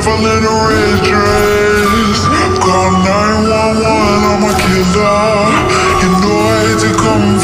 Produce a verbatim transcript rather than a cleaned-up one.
devil in a red dress. Call nine one one, I'm a killer. You know I hate to come